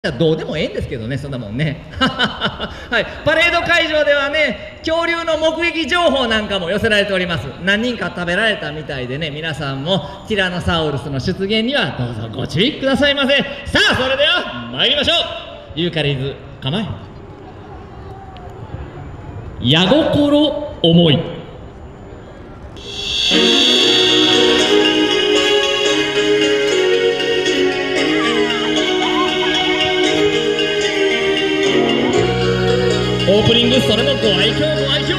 どうでもええんですけどね、そんなもんね。はい、パレード会場ではね、恐竜の目撃情報なんかも寄せられております。何人か食べられたみたいでね、皆さんもティラノサウルスの出現にはどうぞご注意くださいませ。さあ、それでは参りましょう。ユーカリーズ構え。矢心思い。オープニング、それもご愛嬌ご愛嬌。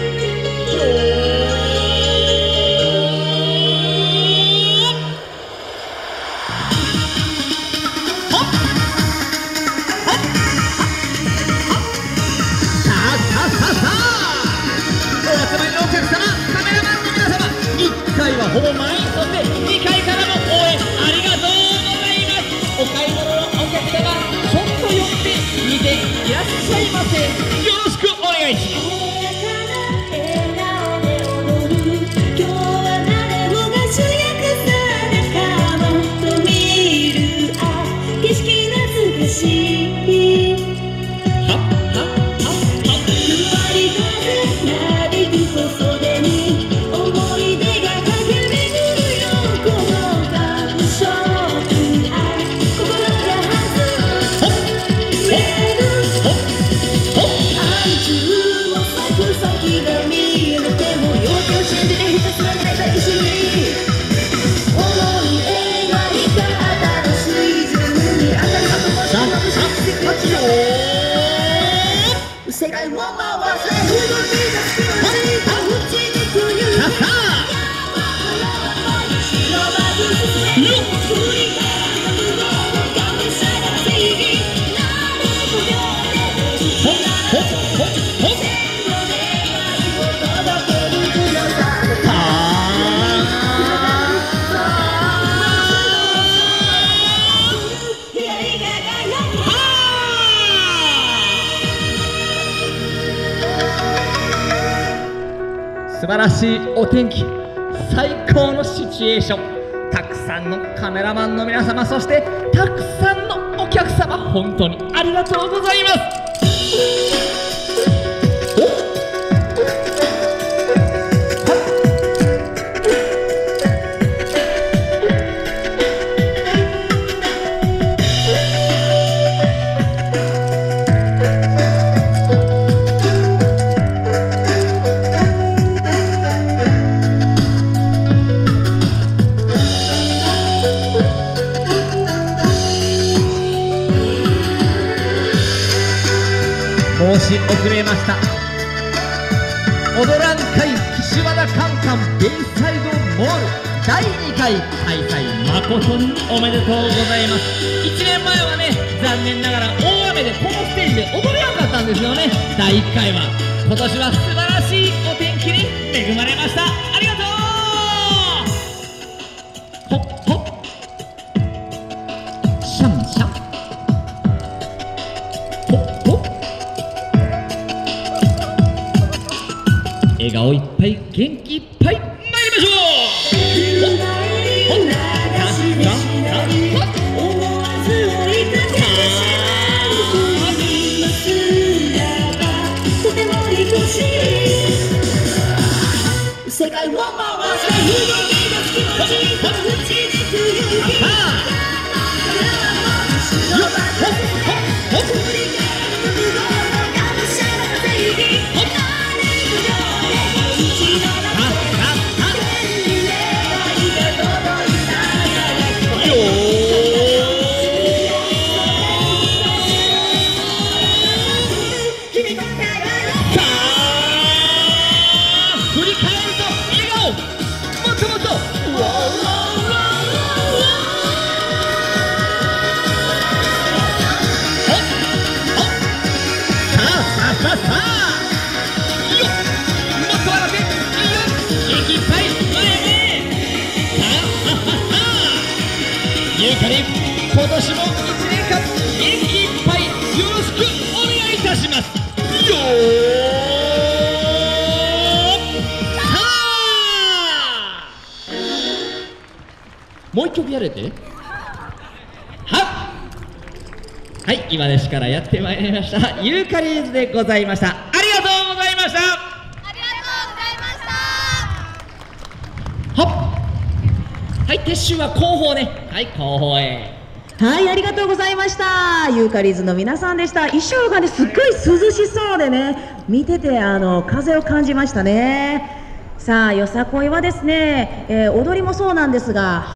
さあお集まりのお客様、カメラマンの皆様、1回はほぼ満員、そして2回からも応援ありがとうございます。お買い物のお客様、ちょっと寄って見ていらっしゃいませ。よろしくお願いします。世界を回せ動き出す気持ちが打ちにくい素晴らしいお天気、最高のシチュエーション、たくさんのカメラマンの皆様、そしてたくさんのお客様、本当にありがとうございます。申し遅れました。踊らん会岸和田カンカンベイサイドモール第2回開催、誠におめでとうございます。1年前はね、残念ながら大雨でこのステージで踊れなかったんですよね。第1回は。今年は素晴らしいお天気に恵まれました。ありがとう。ほっほっシャンシャンほっほっ笑顔いっぱい、元気いっぱい、参りましょう。世界を回せ動き出す気持ちが打ちにくいユーカリ、今年も1年間元気いっぱいよろしくお願いいたします。よーもう一曲やれて。はっはい、今西からやってまいりましたユーカリーズでございました。ありがとうございました。 ありがとうございました。 はっ、はい、撤収は後方ね。はい、後方へ。 はい、ありがとうございました。ユーカリーズの皆さんでした。衣装がね、すっごい涼しそうでね、見てて風を感じましたね。さあ、よさこいはですね、踊りもそうなんですが